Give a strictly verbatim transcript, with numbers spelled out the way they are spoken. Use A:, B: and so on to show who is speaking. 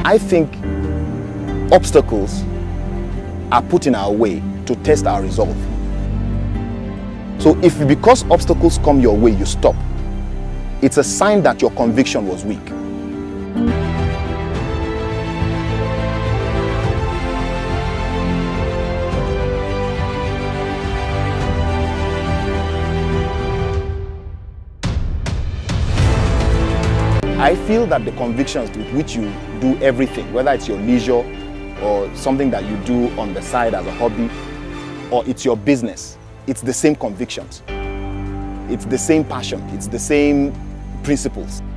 A: I think obstacles are put in our way to test our resolve. So if because obstacles come your way, you stop, it's a sign that your conviction was weak. I feel that the convictions with which you do everything, whether it's your leisure or something that you do on the side as a hobby, or it's your business, it's the same convictions. It's the same passion. It's the same principles.